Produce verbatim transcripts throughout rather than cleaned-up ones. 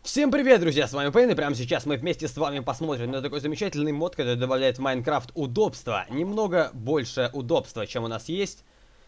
Всем привет, друзья, с вами Пейн, и прямо сейчас мы вместе с вами посмотрим на такой замечательный мод, который добавляет в Майнкрафт удобства. Немного больше удобства, чем у нас есть.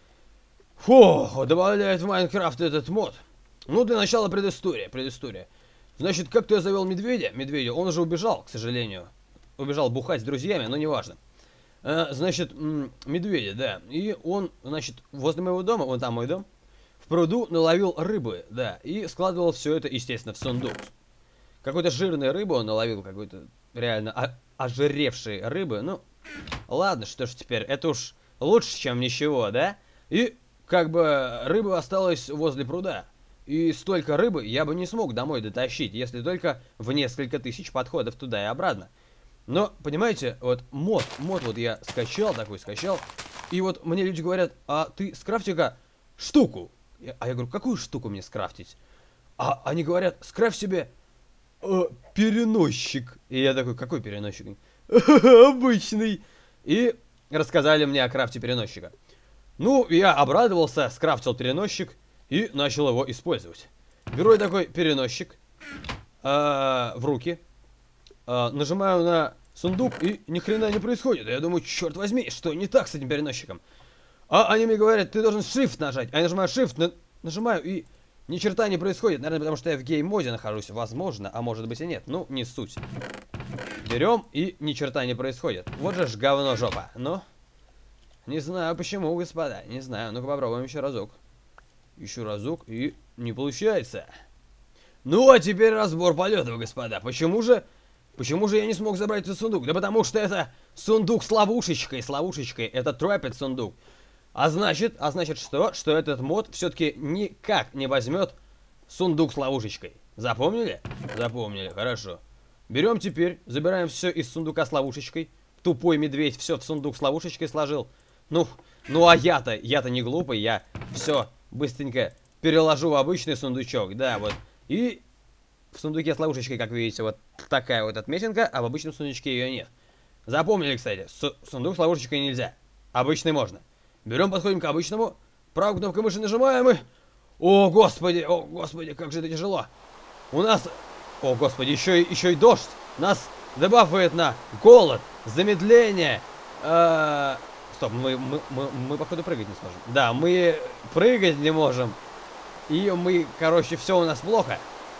Фу, добавляет в Майнкрафт этот мод. Ну, для начала предыстория, предыстория. Значит, как-то я завел медведя, медведя, он уже убежал, к сожалению. Убежал бухать с друзьями, но неважно. А, значит, медведя, да, и он, значит, возле моего дома, вон там мой дом, в пруду наловил рыбы, да, и складывал все это, естественно, в сундук. Какой-то жирной рыбы он наловил, какой-то реально ожиревшей рыбы. Ну, ладно, что ж теперь, это уж лучше, чем ничего, да? И как бы рыба осталась возле пруда. И столько рыбы я бы не смог домой дотащить, если только в несколько тысяч подходов туда и обратно. Но, понимаете, вот мод, мод вот я скачал, такой скачал. И вот мне люди говорят, а ты скрафти-ка штуку. А я говорю, какую штуку мне скрафтить? А они говорят, скрафт себе э, переносчик. И я такой, какой переносчик? Обычный. И рассказали мне о крафте переносчика. Ну, я обрадовался, скрафтил переносчик и начал его использовать. Беру я такой переносчик э, в руки, э, нажимаю на сундук и ни хрена не происходит. Я думаю, черт возьми, что не так с этим переносчиком? А они мне говорят, ты должен Shift нажать. А я нажимаю Shift, на... нажимаю и ни черта не происходит. Наверное, потому что я в гейм-моде нахожусь. Возможно, а может быть и нет. Ну, не суть. Берем и ни черта не происходит. Вот же ж говно жопа. Ну, не знаю почему, господа. Не знаю. Ну-ка попробуем еще разок. Еще разок и не получается. Ну, а теперь разбор полетов, господа. Почему же... Почему же я не смог забрать этот сундук? Да потому что это сундук с ловушечкой. С ловушечкой. Это траппет сундук. А значит, а значит что? Что этот мод все-таки никак не возьмет сундук с ловушечкой. Запомнили? Запомнили, хорошо. Берем теперь, забираем все из сундука с ловушечкой. Тупой медведь все в сундук с ловушечкой сложил. Ну, ну а я-то, я-то не глупый, я все быстренько переложу в обычный сундучок. Да, вот. И в сундуке с ловушечкой, как видите, вот такая вот отметинка, а в обычном сундучке ее нет. Запомнили, кстати, Су сундук с ловушечкой нельзя. Обычный можно. Берем, подходим к обычному, правую кнопку мыши нажимаем и... О, господи, о, господи, как же это тяжело. У нас... О, господи, еще и, еще и дождь. Нас добавляет на голод, замедление. Э -э... Стоп, мы, мы, мы, мы, походу, прыгать не сможем. Да, мы прыгать не можем. И мы, короче, все у нас плохо.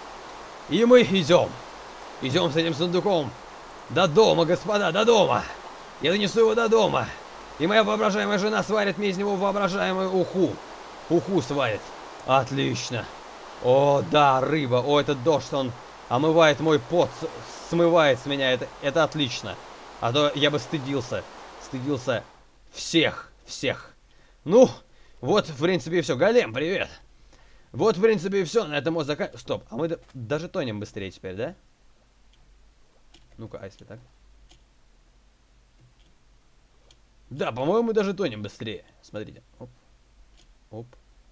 И мы идем. Идем с этим сундуком. До дома, господа, до дома. Я донесу его до дома. И моя воображаемая жена сварит мне из него воображаемую уху. Уху сварит. Отлично. О, да, рыба. О, этот дождь, он омывает мой пот, смывает с меня. Это, это отлично. А то я бы стыдился. Стыдился всех, всех. Ну, вот, в принципе, и все. Голем, привет. Вот, в принципе, и все. На этом мы заканчиваем. Стоп, а мы даже тонем быстрее теперь, да? Ну-ка, а если так? Да, по-моему, даже тонем быстрее. Смотрите. Оп. Оп.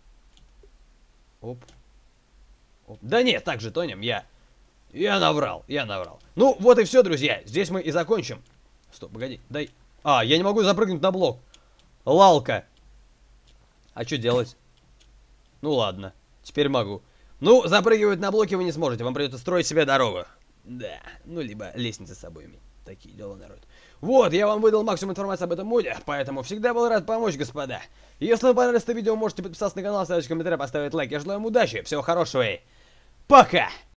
Оп. Оп. Да нет, так же тонем. Я... Я наврал. Я наврал. Ну, вот и все, друзья. Здесь мы и закончим. Стоп, погоди. Дай... А, я не могу запрыгнуть на блок. Лалка. А что делать? Ну, ладно. Теперь могу. Ну, запрыгивать на блоки вы не сможете. Вам придется строить себе дорогу. Да. Ну, либо лестницы с собой иметь. Такие дела, народ. Вот, я вам выдал максимум информации об этом моде, поэтому всегда был рад помочь, господа. Если вам понравилось это видео, можете подписаться на канал, оставить комментарий, поставить лайк. Я желаю вам удачи, всего хорошего и пока!